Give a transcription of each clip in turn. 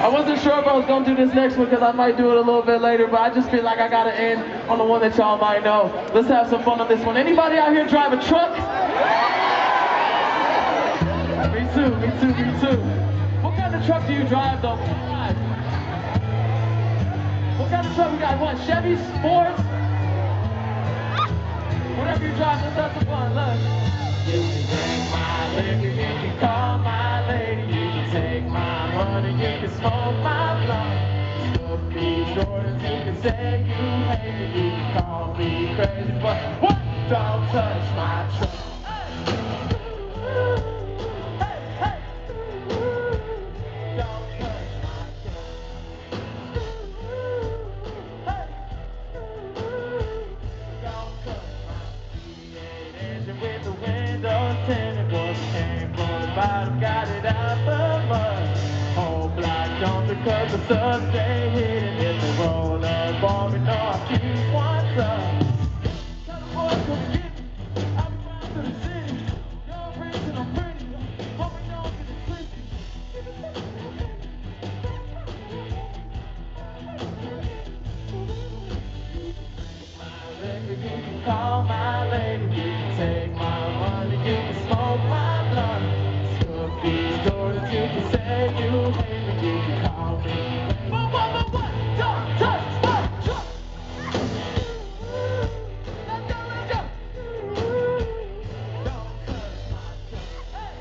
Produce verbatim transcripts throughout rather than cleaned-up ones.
I wasn't sure if I was gonna do this next one because I might do it a little bit later, but I just feel like I gotta end on the one that y'all might know. Let's have some fun on this one. Anybody out here drive a truck? Me too, me too, me too. What kind of truck do you drive though? What kind of truck we got? What, Chevy, Ford? Whatever you drive, let's have some fun, look. You can drink my liquor, you can call my lady, you can take my money, you can smoke my blunt. Look me short and you can say you hate me, you can call me crazy, but what? Don't touch my truck. Hey, hey. Don't touch my truck. Hey. Don't touch my V eight engine with the windows tinted, boys came from the bottom, got it out the mud. Whole block don't because the sun stay hidden. If they roll up on me, no, I keep one up. Tell the boys come get me, I'll be down to the city. Young rich and I'm pretty, hope we don't get it twisted. You can call my lady, you can take my money, you can smoke my blunt. Scoop these doors, you can say you hate me, you can call me. But what, but what? Don't touch my truck! Let's go, let's go! Don't touch my truck. Hey!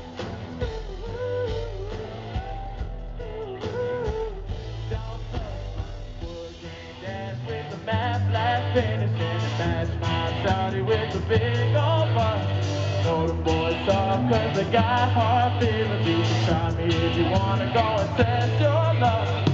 Don't touch my wood grain dash with the matte black finish. Match my shawty with the big old butt. Know the boys soft cause they got hard feelings. You can try me if you wanna go and test your love.